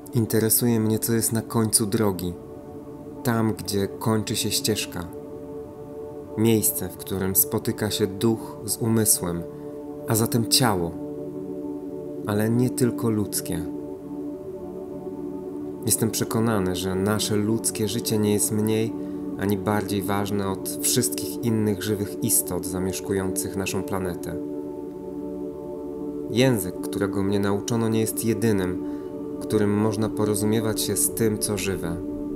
Interesuje mnie, co jest na końcu drogi, tam, gdzie kończy się ścieżka. Miejsce, w którym spotyka się duch z umysłem, a zatem ciało, ale nie tylko ludzkie. Jestem przekonany, że nasze ludzkie życie nie jest mniej ani bardziej ważne od wszystkich innych żywych istot zamieszkujących naszą planetę. Język, którego mnie nauczono, nie jest jedynym, którym można porozumiewać się z tym, co żywe.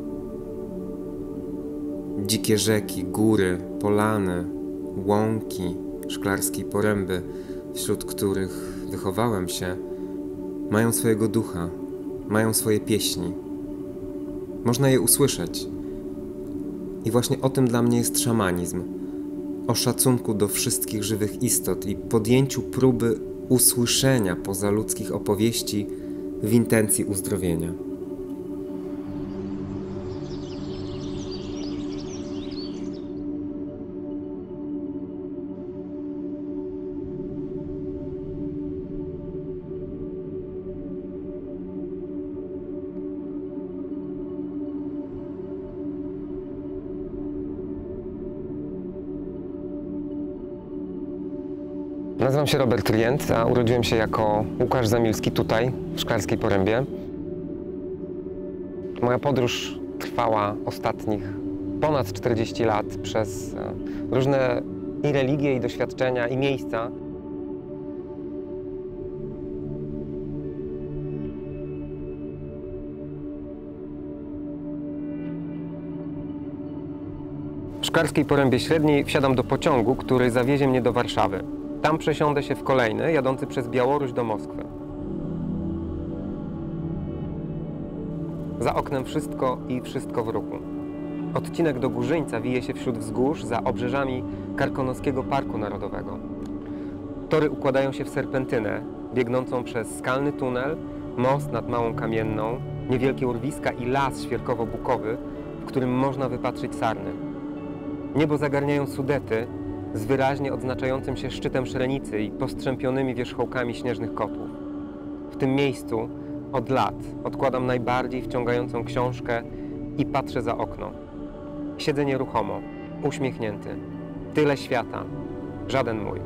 Dzikie rzeki, góry, polany, łąki, szklarskiej poręby, wśród których wychowałem się, mają swojego ducha, mają swoje pieśni. Można je usłyszeć. I właśnie o tym dla mnie jest szamanizm. O szacunku do wszystkich żywych istot i podjęciu próby usłyszenia pozaludzkich opowieści w intencji uzdrowienia. Nazywam się Robert Rient, a urodziłem się jako Łukasz Zamilski tutaj, w Szklarskiej Porębie. Moja podróż trwała ostatnich ponad 40 lat przez różne i religie, i doświadczenia, i miejsca. W Szklarskiej Porębie Średniej wsiadam do pociągu, który zawiezie mnie do Warszawy. Tam przesiądę się w kolejny, jadący przez Białoruś do Moskwy. Za oknem wszystko i wszystko w ruchu. Odcinek do Górzyńca wije się wśród wzgórz za obrzeżami Karkonoskiego Parku Narodowego. Tory układają się w serpentynę, biegnącą przez skalny tunel, most nad Małą Kamienną, niewielkie urwiska i las świerkowo-bukowy, w którym można wypatrzyć sarny. Niebo zagarniają Sudety z wyraźnie odznaczającym się szczytem Szrenicy i postrzępionymi wierzchołkami śnieżnych kotłów. W tym miejscu od lat odkładam najbardziej wciągającą książkę i patrzę za okno. Siedzę nieruchomo, uśmiechnięty. Tyle świata, żaden mój.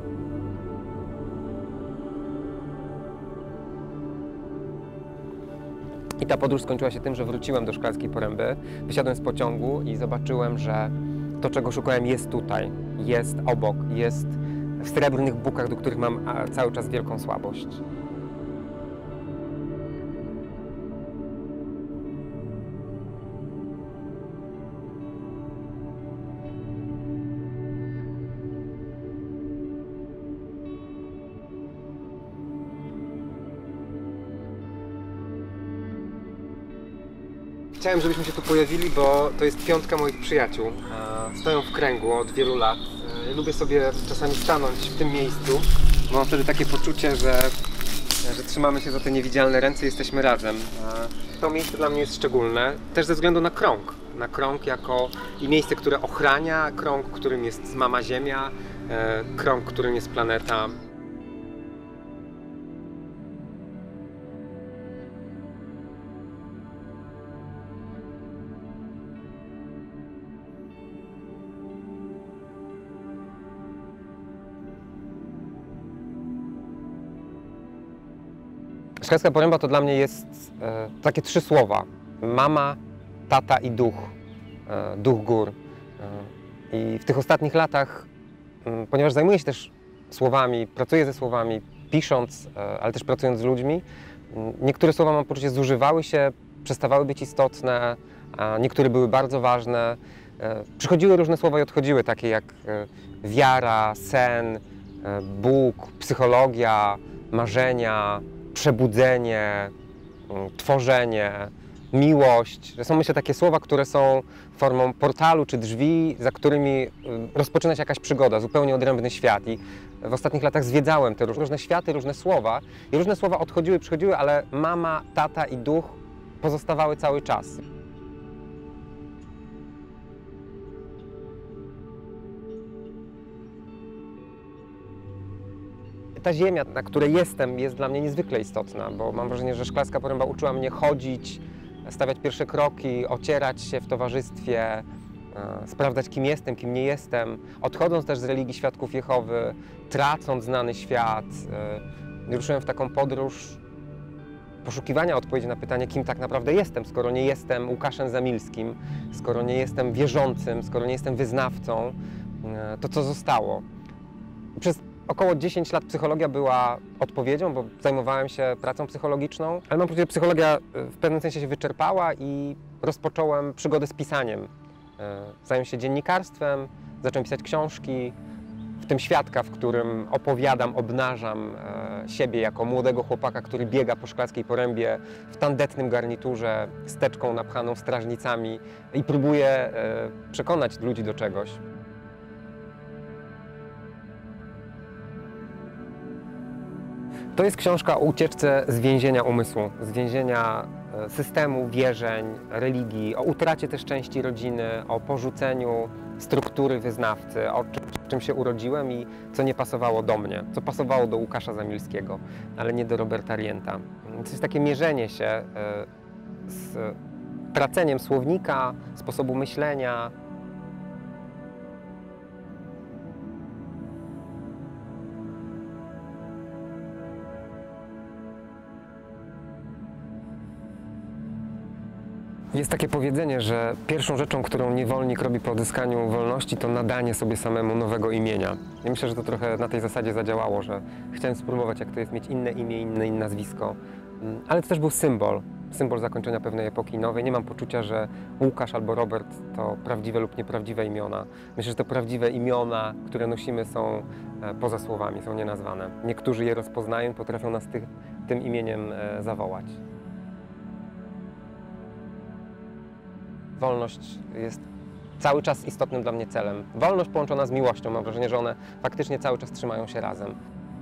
I ta podróż skończyła się tym, że wróciłem do Szklarskiej Poręby, wysiadłem z pociągu i zobaczyłem, że to, czego szukałem, jest tutaj, jest obok, jest w srebrnych bukach, do których mam cały czas wielką słabość. Chciałem, żebyśmy się tu pojawili, bo to jest piątka moich przyjaciół. Stoją w kręgu od wielu lat. Lubię sobie czasami stanąć w tym miejscu. Mam wtedy takie poczucie, że trzymamy się za te niewidzialne ręce i jesteśmy razem. To miejsce dla mnie jest szczególne, też ze względu na krąg. Na krąg jako i miejsce, które ochrania, krąg, którym jest mama Ziemia, krąg, którym jest planeta. Szklarska Poręba to dla mnie jest takie 3 słowa. Mama, tata i duch. Duch gór. I w tych ostatnich latach, ponieważ zajmuję się też słowami, pracuję ze słowami, pisząc, ale też pracując z ludźmi, niektóre słowa, mam poczucie, zużywały się, przestawały być istotne, a niektóre były bardzo ważne. Przychodziły różne słowa i odchodziły, takie jak wiara, sen, Bóg, psychologia, marzenia, przebudzenie, tworzenie, miłość. Są, myślę, takie słowa, które są formą portalu czy drzwi, za którymi rozpoczyna się jakaś przygoda, zupełnie odrębny świat. I w ostatnich latach zwiedzałem te różne światy, różne słowa i różne słowa odchodziły, przychodziły, ale mama, tata i duch pozostawały cały czas. ta ziemia, na której jestem, jest dla mnie niezwykle istotna, bo mam wrażenie, że Szklarska Poręba uczyła mnie chodzić, stawiać pierwsze kroki, ocierać się w towarzystwie, sprawdzać, kim jestem, kim nie jestem, odchodząc też z religii Świadków Jehowy, tracąc znany świat. Ruszyłem w taką podróż poszukiwania odpowiedzi na pytanie, kim tak naprawdę jestem, skoro nie jestem Łukaszem Zamilskim, skoro nie jestem wierzącym, skoro nie jestem wyznawcą, to co zostało? Przez około 10 lat psychologia była odpowiedzią, bo zajmowałem się pracą psychologiczną, ale mam poczucie, że psychologia w pewnym sensie się wyczerpała i rozpocząłem przygodę z pisaniem. Zająłem się dziennikarstwem, zacząłem pisać książki, w tym Świadka, w którym opowiadam, obnażam siebie jako młodego chłopaka, który biega po Szklarskiej Porębie w tandetnym garniturze, z teczką napchaną strażnicami i próbuje przekonać ludzi do czegoś. To jest książka o ucieczce z więzienia umysłu, z więzienia systemu, wierzeń, religii, o utracie też części rodziny, o porzuceniu struktury wyznawcy, o czym się urodziłem i co nie pasowało do mnie, co pasowało do Łukasza Zamilskiego, ale nie do Roberta Rienta. To jest takie mierzenie się z traceniem słownika, sposobu myślenia. Jest takie powiedzenie, że pierwszą rzeczą, którą niewolnik robi po odzyskaniu wolności, to nadanie sobie samemu nowego imienia. I myślę, że to trochę na tej zasadzie zadziałało, że chciałem spróbować, jak to jest mieć inne imię, inne nazwisko. Ale to też był symbol zakończenia pewnej epoki nowej. Nie mam poczucia, że Łukasz albo Robert to prawdziwe lub nieprawdziwe imiona. Myślę, że te prawdziwe imiona, które nosimy, są poza słowami, są nienazwane. Niektórzy je rozpoznają, potrafią nas tym imieniem zawołać. Wolność jest cały czas istotnym dla mnie celem. Wolność połączona z miłością. Mam wrażenie, że one faktycznie cały czas trzymają się razem.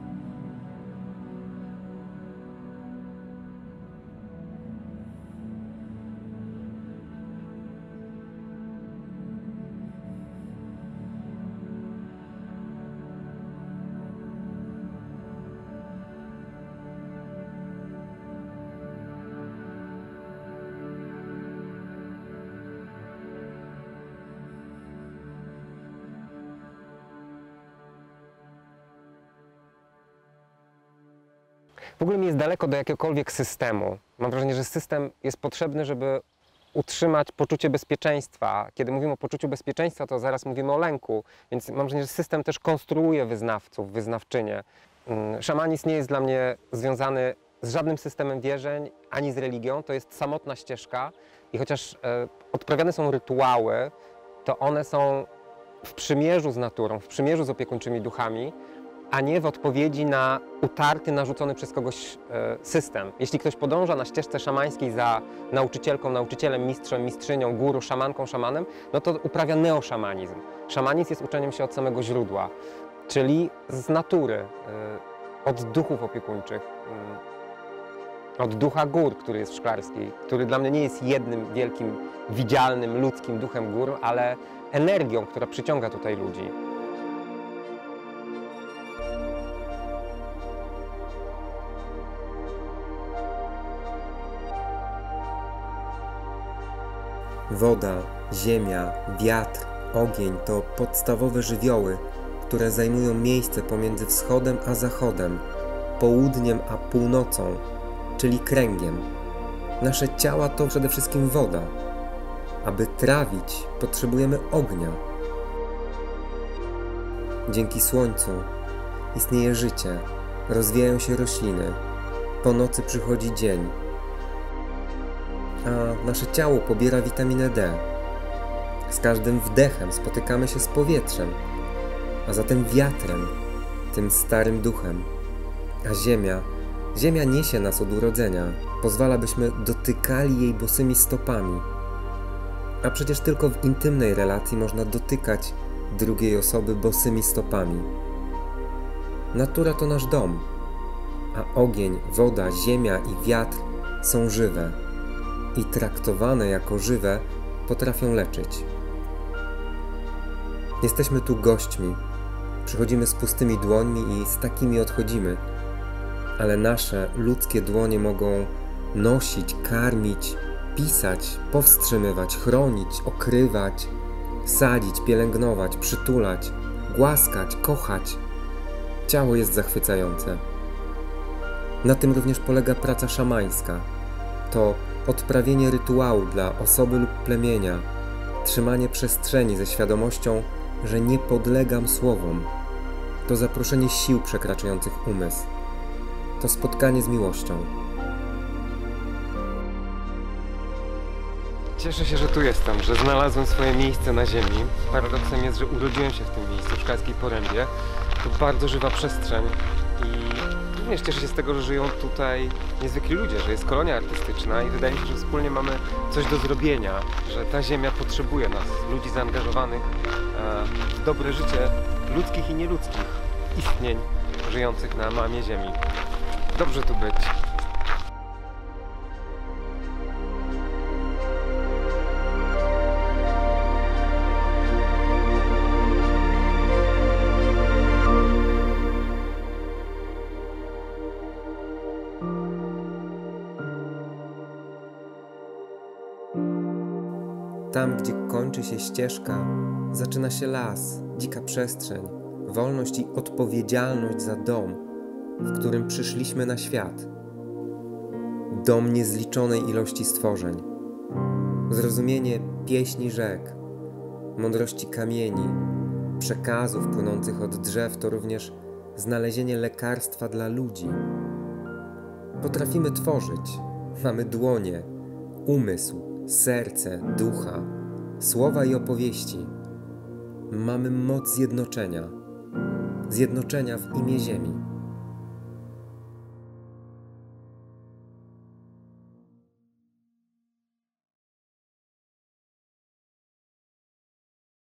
W ogóle mi jest daleko do jakiegokolwiek systemu. Mam wrażenie, że system jest potrzebny, żeby utrzymać poczucie bezpieczeństwa. Kiedy mówimy o poczuciu bezpieczeństwa, to zaraz mówimy o lęku, więc mam wrażenie, że system też konstruuje wyznawców, wyznawczynie. Szamanizm nie jest dla mnie związany z żadnym systemem wierzeń, ani z religią. To jest samotna ścieżka i chociaż odprawiane są rytuały, to one są w przymierzu z naturą, w przymierzu z opiekuńczymi duchami, a nie w odpowiedzi na utarty, narzucony przez kogoś system. Jeśli ktoś podąża na ścieżce szamańskiej za nauczycielką, nauczycielem, mistrzem, mistrzynią, guru, szamanką, szamanem, no to uprawia neoszamanizm. Szamanizm jest uczeniem się od samego źródła, czyli z natury, od duchów opiekuńczych, od ducha gór, który jest w Szklarskiej, który dla mnie nie jest jednym wielkim, widzialnym, ludzkim duchem gór, ale energią, która przyciąga tutaj ludzi. Woda, ziemia, wiatr, ogień to podstawowe żywioły, które zajmują miejsce pomiędzy wschodem a zachodem, południem a północą, czyli kręgiem. Nasze ciała to przede wszystkim woda. Aby trawić, potrzebujemy ognia. Dzięki słońcu istnieje życie, rozwijają się rośliny, po nocy przychodzi dzień, a nasze ciało pobiera witaminę D. Z każdym wdechem spotykamy się z powietrzem, a zatem wiatrem, tym starym duchem. A ziemia niesie nas od urodzenia, pozwala, byśmy dotykali jej bosymi stopami. A przecież tylko w intymnej relacji można dotykać drugiej osoby bosymi stopami. Natura to nasz dom, a ogień, woda, ziemia i wiatr są żywe i traktowane jako żywe potrafią leczyć. Jesteśmy tu gośćmi, Przychodzimy z pustymi dłońmi i z takimi odchodzimy. Ale nasze ludzkie dłonie mogą nosić, karmić, pisać, powstrzymywać, chronić, okrywać, sadzić, pielęgnować, przytulać, głaskać, kochać. Ciało jest zachwycające. Na tym również polega praca szamańska. To odprawienie rytuału dla osoby lub plemienia, trzymanie przestrzeni ze świadomością, że nie podlegam słowom. To zaproszenie sił przekraczających umysł. To spotkanie z miłością. Cieszę się, że tu jestem, że znalazłem swoje miejsce na ziemi. Paradoksem jest, że urodziłem się w tym miejscu, w Szklarskiej Porębie. To bardzo żywa przestrzeń i również cieszę się z tego, że żyją tutaj niezwykli ludzie, że jest kolonia artystyczna i wydaje mi się, że wspólnie mamy coś do zrobienia, że ta ziemia potrzebuje nas, ludzi zaangażowanych w dobre życie ludzkich i nieludzkich istnień żyjących na mamie ziemi. Dobrze tu być. Tam, gdzie kończy się ścieżka, zaczyna się las, dzika przestrzeń, wolność i odpowiedzialność za dom, w którym przyszliśmy na świat. Dom niezliczonej ilości stworzeń. Zrozumienie pieśni rzek, mądrości kamieni, przekazów płynących od drzew to również znalezienie lekarstwa dla ludzi. Potrafimy tworzyć, mamy dłonie, umysł, serce, ducha, słowa i opowieści. Mamy moc zjednoczenia w imię Ziemi.